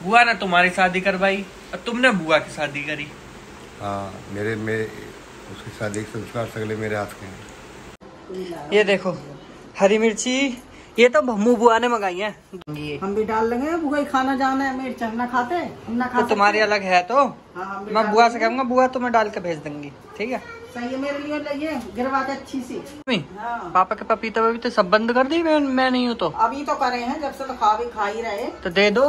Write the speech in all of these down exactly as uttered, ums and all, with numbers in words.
बुआ ने तुम्हारी शादी करवाई और तुमने बुआ की शादी करी। हाँ, मेरे मेरे उसकी शादी के संस्कार सगले मेरे हाथ के हैं। ये देखो हरी मिर्ची, ये तो भम्मू बुआ ने मंगाई है। हम भी डाल लेंगे, बुआ ही खाना जाना है, मिर्च हम ना खाते, हम ना खा तो तुम्हारी अलग है तो हाँ, मैं बुआ से कहूँगा, बुआ तुम्हें डाल के भेज देंगी, ठीक है? सही है, मेरे लिए लाइए गिरवा के अच्छी सी। हाँ। पापा के पपीते वपीते सब बंद कर दी, मैं, मैं नहीं हूँ तो अभी तो करे हैं, जब से तो खा भी खा ही रहे। तो दे दो।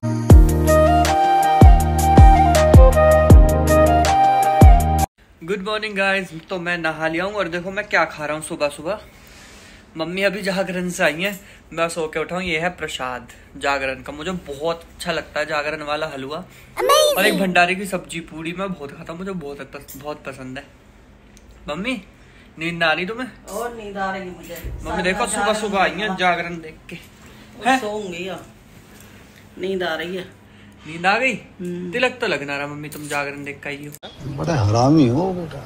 गुड मॉर्निंग गाइस, तो मैं नहा लिया हूँ और देखो मैं क्या खा रहा हूँ सुबह सुबह। मम्मी अभी जागरण से आई है, मैं सो के उठा हूँ। ये है प्रसाद जागरण का, मुझे बहुत अच्छा लगता है जागरण वाला हलवा और एक भंडारे की सब्जी पूरी मैं बहुत खाता हूँ, मुझे बहुत बहुत पसंद है। मम्मी नींद आ रही तुम्हें? और नींद आ रही मुझे। मम्मी देखो सुबह सुबह आई है जागरण देख के, सोऊंगी, नींद आ रही है। नींद आ गई? तिलक तो लगना रहा मम्मी, तुम जागरण देख के आई हो। बड़ा हरामी हो बेटा।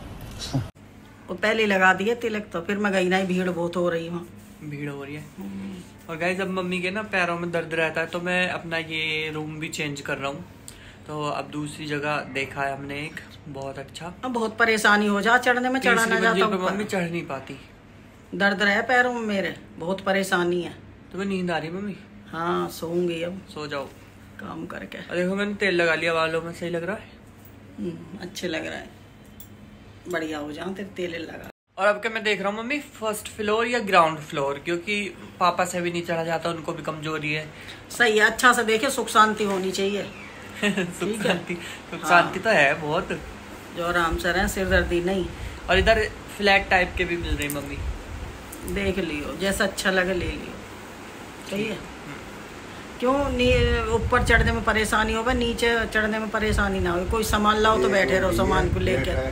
वो पहले लगा दिए तिलक, तो फिर मैं गई ना, भीड़ बहुत हो रही है, भीड़ हो रही है। और गाइस अब मम्मी के ना पैरों में दर्द रहता है, तो मैं अपना ये रूम भी चेंज कर रहा हूँ। तो अब दूसरी जगह देखा है हमने एक बहुत अच्छा। अब बहुत परेशानी हो जा, चढ़ने में चढ़ा ना जाता हूँ, मम्मी चढ़ नहीं पाती, दर्द रहे पैरों में मेरे, बहुत परेशानी है। तुम्हें नींद आ रही है मम्मी? हाँ सोऊंगी, अब सो जाओ काम करके। देखो मैंने तेल लगा लिया बालों में, सही लग रहा है? अच्छे लग रहा है, बढ़िया हो जाओ तेरे तेल लगा। और अब क्या मैं देख रहा हूँ मम्मी, फर्स्ट फ्लोर या ग्राउंड फ्लोर, क्योंकि पापा से भी नहीं चढ़ा जाता, उनको भी कमजोरी है। सही है, अच्छा से देखे, सुख शांति होनी चाहिए। सुख शांति, सुख शांति तो है बहुत, जो आराम से रहे, सिरदर्दी नहीं। और इधर फ्लैट टाइप के भी मिल रही मम्मी, देख लियो जैसा अच्छा लगे ले लियो, सही है। क्यों ऊपर चढ़ने में परेशानी हो, नीचे चढ़ने में परेशानी ना हो। कोई सामान लाओ तो बैठे रहो सामान को लेकर।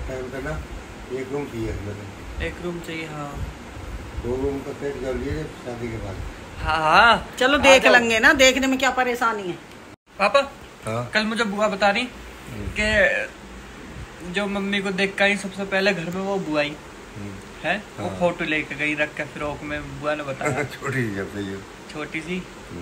एक रूम चाहिए, एक रूम चाहिए। हाँ दो रूम का सेट कर लिए शादी के बाद। हाँ हाँ चलो देख लेंगे ना, देखने में क्या परेशानी है। पापा हाँ? कल मुझे बुआ बता रही कि जो मम्मी को देख कर सबसे पहले घर में वो बुआई है, वो फोटो लेके गई रख के फ्रॉक में, बुआ ने बताया। छोटी जब से ये छोटी सी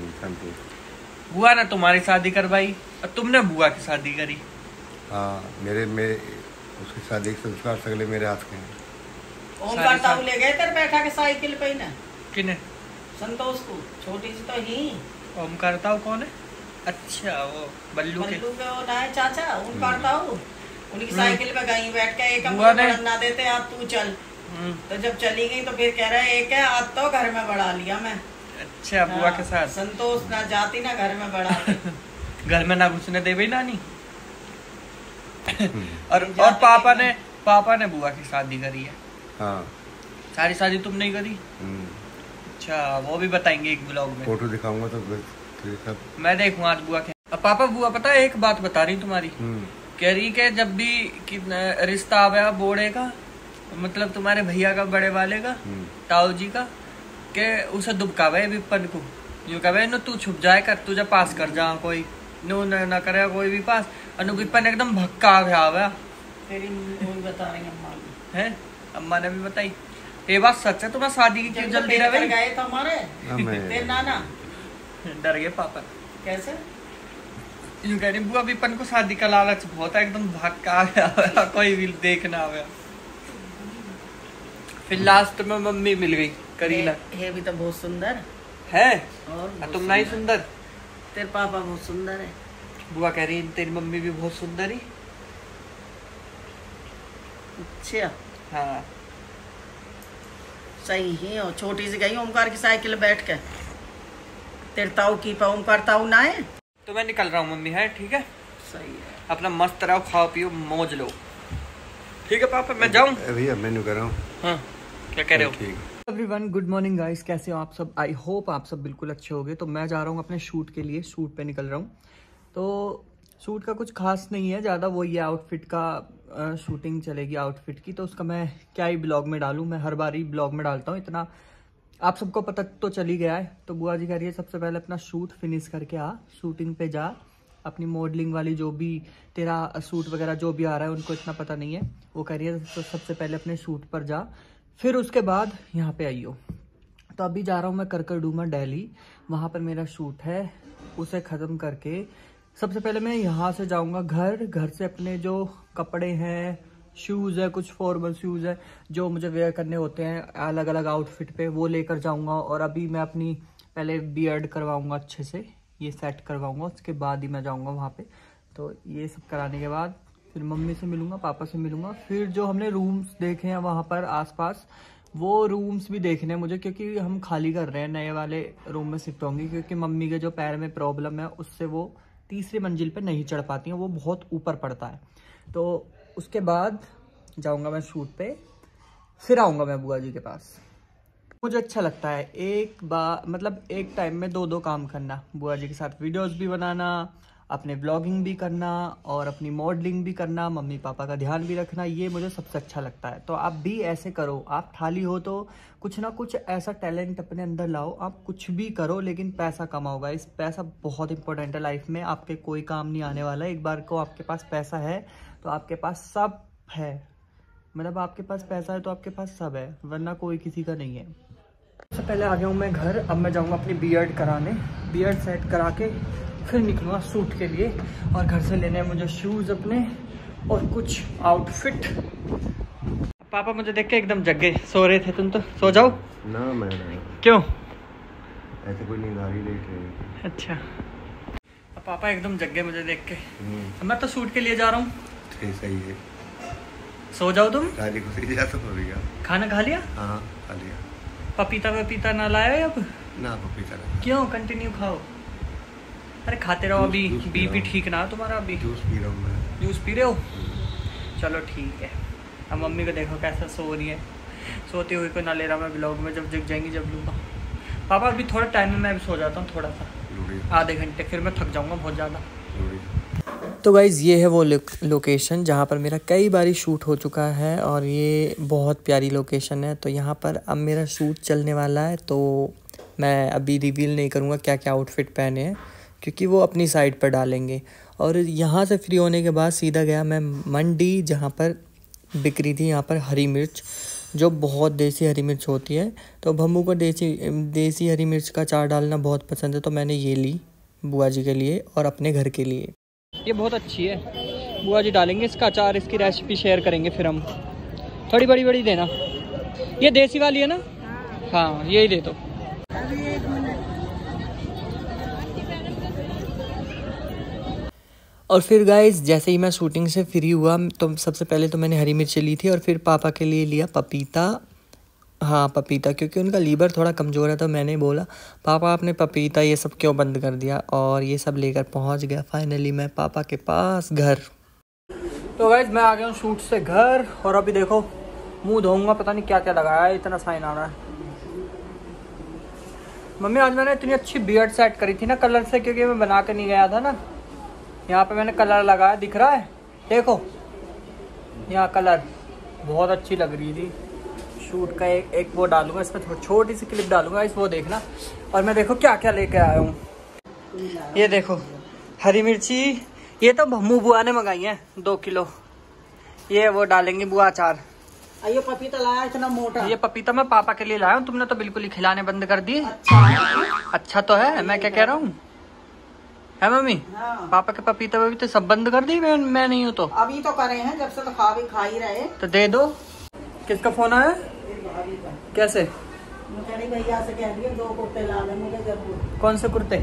बुआ ने तुम्हारी शादी करवाई और तुमने बुआ की शादी करी। हाँ, मेरे मेरे उसकी शादी के संस्कार सगले मेरे हाथ के हैं। ओमकार ताऊ ले गए तेरे बैठा के साइकिल पे ना? किने? संतोष को, छोटी सी तो ही। ओमकार ताऊ कौन है? अच्छा वो बल्लू के बल्लू के वो ना है चाचा, ओमकार ताऊ। उनकी साइकिल पे गई बैठ के, एक हमको ना देते, आप तू चल। तो जब चली गई तो फिर कह रहे एक है, आज तो घर में बढ़ा लिया मैं। अच्छा बुआ के साथ संतोष ना जाती ना घर में बढ़ा घर में ना घुसने दे भाई नानी। और और पापा ने पापा ने बुआ की शादी करी है। हाँ, सारी शादी तुम नहीं करी? अच्छा, वो भी बताएंगे एक ब्लॉग में, फोटो दिखाऊंगा तो सब मैं देखूंगा आज बुआ के। अब पापा बुआ पता है एक बात बता रही तुम्हारी, कह रही के जब भी रिश्ता आया बोड़े का, मतलब तुम्हारे भैया का, बड़े वाले का, ताऊ जी का, के उसे दुबकावे विपन को, यूं कहे न तू छुप जाए कर, तुझे पास कर जा कोई नो न करे कोई भी पास। अनु विपन एकदम भक्का आया। तेरी बता रही अम्मा है, अम्मा ने भी बताई। ये बात सच है, तुम्हारी शादी की क्यों जल्दी रहे गए तो हमारे तेरे नाना डर गए पापा। कैसे? यूं कह रही बुआ विपन को शादी का लालच बहुत है, एकदम भक्का आ गया, कोई भी देखना आ गया। फिर लास्ट में मम्मी मिल गई करीना। ये भी तो बहुत सुंदर है, और तुम नहीं सुंदर? तेरे पापा बहुत सुंदर है। बुआ कह रही तेरी मम्मी भी बहुत सुंदर ही। अच्छा हाँ सही है। और छोटी सी गई ओमकार की साइकिल बैठ के, तेरे ताऊ की पे ओमकार ताऊ ना है। तो मैं निकल रहा हूँ मम्मी, है ठीक है? सही है, अपना मस्त रहो, खाओ पियो मौज लो, ठीक है पापा? मैं जाऊँ भैया, मेन्यू कर रहा हूँ। हाँ क्या कह रहे हो? ठीक। एवरीवन गुड मॉर्निंग गाइस, कैसे हो आप सब? आई होप आप सब बिल्कुल अच्छे होंगे। तो मैं जा रहा हूँ अपने शूट के लिए, शूट पे निकल रहा हूँ। तो शूट का कुछ खास नहीं है ज़्यादा, वो ये आउटफिट का आ, शूटिंग चलेगी आउटफिट की, तो उसका मैं क्या ही ब्लॉग में डालूँ, मैं हर बार ही ब्लॉग में डालता हूँ, इतना आप सबको पता तो चल ही गया है। तो बुआ जी कह रही है सबसे पहले अपना शूट फिनिश करके आ, शूटिंग पे जा, अपनी मॉडलिंग वाली जो भी तेरा शूट वगैरह जो भी आ रहा है उनको इतना पता नहीं है, वो कह रही है तो सबसे पहले अपने शूट पर जा, फिर उसके बाद यहाँ पे आइयो। तो अभी जा रहा हूँ मैं करकरडूमा दिल्ली, वहाँ पर मेरा शूट है उसे ख़त्म करके सबसे पहले मैं यहाँ से जाऊँगा घर। घर से अपने जो कपड़े हैं, शूज़ है, कुछ फॉर्मल शूज़ है जो मुझे वेयर करने होते हैं अलग अलग आउटफिट पे, वो लेकर जाऊँगा। और अभी मैं अपनी पहले बियर्ड करवाऊँगा, अच्छे से ये सेट करवाऊँगा, उसके बाद ही मैं जाऊँगा वहाँ पे। तो ये सब कराने के बाद फिर मम्मी से मिलूँगा, पापा से मिलूँगा। फिर जो हमने रूम्स देखे हैं वहाँ पर आसपास, वो रूम्स भी देखने हैं मुझे, क्योंकि हम खाली कर रहे हैं, नए वाले रूम में शिफ्ट होंगी। क्योंकि मम्मी के जो पैर में प्रॉब्लम है उससे वो तीसरी मंजिल पे नहीं चढ़ पाती हैं, वो बहुत ऊपर पड़ता है। तो उसके बाद जाऊंगा मैं शूट पे, फिर आऊँगा मैं बुआ जी के पास। मुझे अच्छा लगता है एक बार मतलब एक टाइम में दो दो काम करना, बुआ जी के साथ वीडियोस भी बनाना, अपने व्लॉगिंग भी करना और अपनी मॉडलिंग भी करना, मम्मी पापा का ध्यान भी रखना। ये मुझे सबसे अच्छा लगता है। तो आप भी ऐसे करो, आप खाली हो तो कुछ ना कुछ ऐसा टैलेंट अपने अंदर लाओ। आप कुछ भी करो लेकिन पैसा कमाओगा। इस पैसा बहुत इंपॉर्टेंट है लाइफ में, आपके कोई काम नहीं आने वाला है। एक बार को आपके पास पैसा है तो आपके पास सब है, मतलब आपके पास पैसा है तो आपके पास सब है, वरना कोई किसी का नहीं है। सबसे पहले आ गया हूँ मैं घर। अब मैं जाऊँगा अपनी बियर्ड कराने, बियर्ड सेट करा के फिर निकलूँगा शूट के लिए। और घर से लेने हैं मुझे शूज़ अपने और कुछ आउटफिट। पापा मुझे देख के एकदम जग गए, सो रहे थे तुम तो? सो जाओ ना, मैं नहीं। क्यों? ऐसे कोई नींद आ रही, लेट रही। अच्छा, अब पापा एकदम जग गए मुझे देख के। मैं तो शूट के लिए जा रहा हूँ। सही है, सो जाओ तुम। खाली खुशी जा तो हो गया। खाना खा लिया? हाँ खा लिया। पपीता वपीता ना लाया अब? ना पपीता ना। क्यों? कंटिन्यू खाओ। अरे खाते रहो, अभी बीपी ठीक ना तुम्हारा। अभी जूस पी रहा हूँ मैं। जूस पी रहे हो? चलो ठीक है। अब मम्मी को देखो कैसा सो रही है, सोती हुई को ना ले रहा मैं ब्लॉग में, जब जग जाएंगी जब लूँगा। पापा अभी थोड़ा टाइम में मैं भी सो जाता हूँ, थोड़ा सा आधे घंटे, फिर मैं थक जाऊँगा बहुत ज़्यादा। तो गाइज़ ये है वो लोकेशन जहाँ पर मेरा कई बारी शूट हो चुका है और ये बहुत प्यारी लोकेशन है। तो यहाँ पर अब मेरा शूट चलने वाला है, तो मैं अभी रिवील नहीं करूँगा क्या क्या आउटफिट पहने हैं, क्योंकि वो अपनी साइड पर डालेंगे। और यहाँ से फ्री होने के बाद सीधा गया मैं मंडी, जहाँ पर बिक रही थी यहाँ पर हरी मिर्च, जो बहुत देसी हरी मिर्च होती है। तो भम्मू को देसी देसी हरी मिर्च का अचार डालना बहुत पसंद है, तो मैंने ये ली बुआ जी के लिए और अपने घर के लिए। ये बहुत अच्छी है, बुआ जी डालेंगे इसका अचार, इसकी रेसिपी शेयर करेंगे फिर हम। थोड़ी बड़ी बड़ी देना, ये देसी वाली है ना? हाँ यही दे दो। और फिर गाइस जैसे ही मैं शूटिंग से फ्री हुआ तो सबसे पहले तो मैंने हरी मिर्च ली थी और फिर पापा के लिए लिया पपीता। हाँ पपीता, क्योंकि उनका लीवर थोड़ा कमज़ोर है, तो मैंने बोला पापा आपने पपीता ये सब क्यों बंद कर दिया, और ये सब लेकर पहुंच गया फाइनली मैं पापा के पास घर। तो गाइस मैं आ गया हूँ शूट से घर, और अभी देखो मुंह धोऊंगा, पता नहीं क्या क्या लगाया है, इतना साइन आ रहा है। मम्मी आज मैंने इतनी अच्छी बियर्ड सेट करी थी ना कलर से, क्योंकि मैं बना के नहीं गया था ना। यहाँ पे मैंने कलर लगाया, दिख रहा है देखो, यहाँ कलर बहुत अच्छी लग रही थी। शूट का एक एक वो डालूंगा इसमें, छोटी सी क्लिप डालूंगा इस, वो देखना। और मैं देखो क्या क्या लेके आया हूँ, ये देखो हरी मिर्ची, ये तो भम्मू बुआ ने मंगाई है दो किलो, ये वो डालेंगे बुआ अचार। ये पपीता लाया इतना मोटा, ये पपीता मैं पापा के लिए लाया हूँ, तुमने तो बिल्कुल ही खिलाने बंद कर दिए। अच्छा, अच्छा तो है, मैं क्या कह रहा हूँ है मम्मी? हाँ। पापा के पपीता वपीते सब बंद कर दी, मैं मैं नहीं हूँ तो। अभी तो करे हैं, जब से तो खा भी खा ही रहे। तो दे दो। किसका फोन आया? कैसे? भैया से कह दिया दो कुर्ते ला दे मुझे जरूर। कौन से कुर्ते?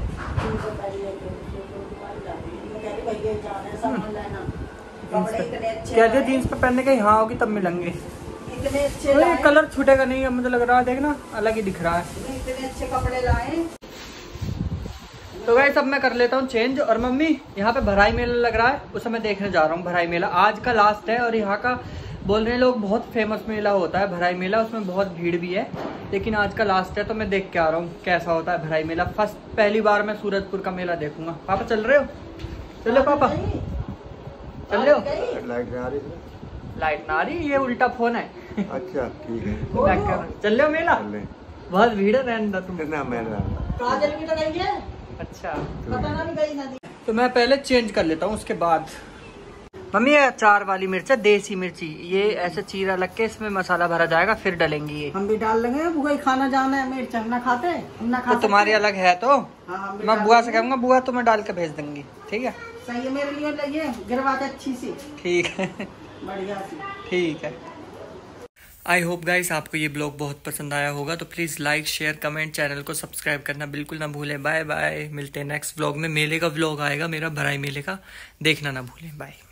कह दिया जीन्स पे पहनने के यहाँ होगी तब मिलेंगे। इतने अच्छे कलर छूटेगा नहीं, अब मुझे लग रहा है, देखना अलग ही दिख रहा है। इतने अच्छे कपड़े लाए। तो गाइस अब मैं कर लेता हूँ चेंज। और मम्मी यहाँ पे भराई मेला लग रहा है, उसे मैं देखने जा रहा हूँ। भराई मेला आज का लास्ट है, और यहाँ का बोल रहे हैं लोग बहुत फेमस मेला होता है भराई मेला, उसमें बहुत भीड़ भी है, लेकिन आज का लास्ट है तो मैं देख के आ रहा हूँ कैसा होता है भराई मेला। फर्स्ट पहली बार मैं सूरजपुर का मेला देखूंगा। पापा चल रहे हो? चलो पापा चल रहे हो? लाइट आ रही, लाइट ना आ रही, ये उल्टा फोन है। अच्छा ठीक है, चल रहे हो मेला? बहुत भीड़ है, रहने दो तुम। काजल भी तो गई है। अच्छा पता ना भी गई ना। तो मैं पहले चेंज कर लेता हूँ उसके बाद। मम्मी ये अचार वाली मिर्च है, देसी मिर्ची, ये ऐसे चीरा लग के इसमें मसाला भरा जाएगा, फिर डलेंगी ये। हम भी डाल लेंगे, बुआ खाना जाना है मिर्च, हम ना खाते, हम ना खाते। तो तुम्हारी अलग है तो हाँ, मैं बुआ से कहूँगा, बुआ तुम्हें डाल के भेज देंगी, ठीक है? सही है, मेरे लिए लगे गिरवा के अच्छी सी। ठीक है, बढ़िया सी, ठीक है। आई होप गाइस आपको ये ब्लॉग बहुत पसंद आया होगा, तो please like share comment, channel को सब्सक्राइब करना बिल्कुल ना भूलें। बाय बाय, मिलते हैं नेक्स्ट ब्लॉग में। मेले का ब्लॉग आएगा मेरा, भराई मेले का, देखना ना भूलें। बाय।